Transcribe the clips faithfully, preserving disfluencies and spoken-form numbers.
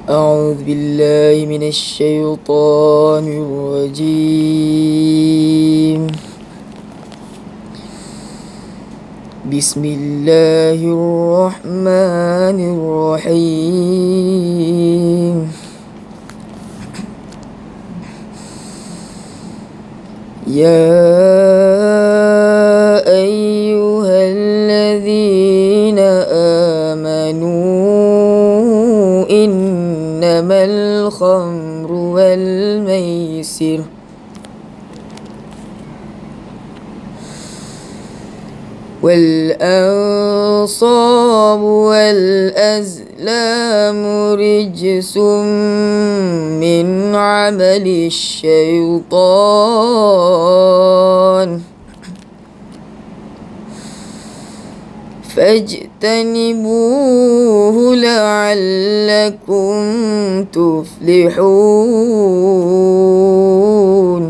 أعوذ بالله من الشيطان الرجيم. بسم الله الرحمن الرحيم. يا أيها الذين آمنوا إنما الخمر والميسر والأنصاب والأزلام رجس من عمل الشيطان فاجتنبوه لعلكم تفلحون.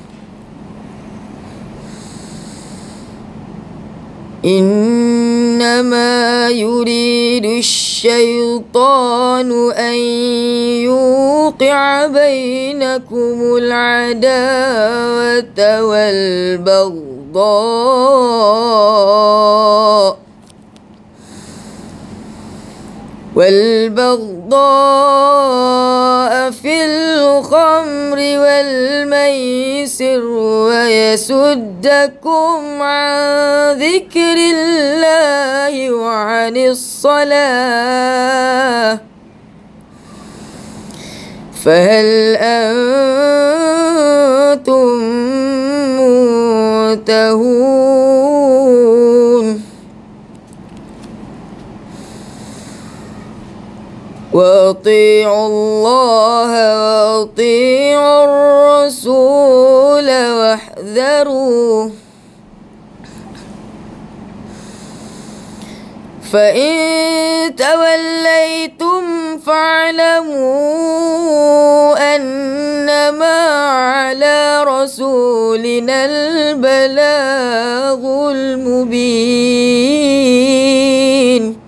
إنما يريد الشيطان أن يوقع بينكم العداوة والبغضاء والبغضاء في الخمر والميسر ويصدكم عن ذكر الله وعن الصلاة فهل أنتم منتهون؟ وأطيعوا الله وأطيعوا الرسول واحذروا فإن توليتم فاعلموا أنما على رسولنا البلاغ المبين.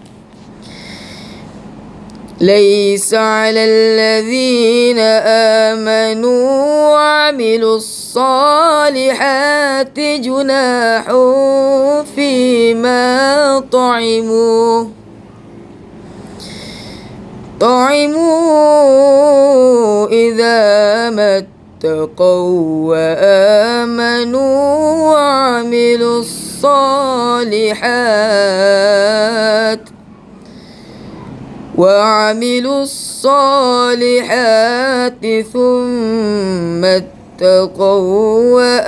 ليس على الذين آمنوا وعملوا الصالحات جناح فيما طعموا طعموا إذا ما اتقوا وآمنوا وعملوا الصالحات وعملوا الصالحات ثم اتقوا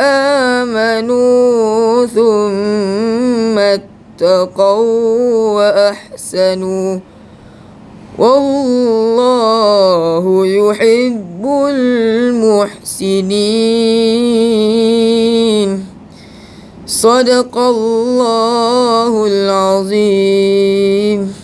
وآمنوا ثم اتقوا وأحسنوا والله يحب المحسنين. صدق الله العظيم.